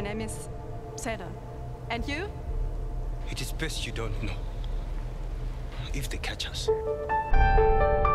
name is Sarah. And you? It is best you don't know. If they catch us.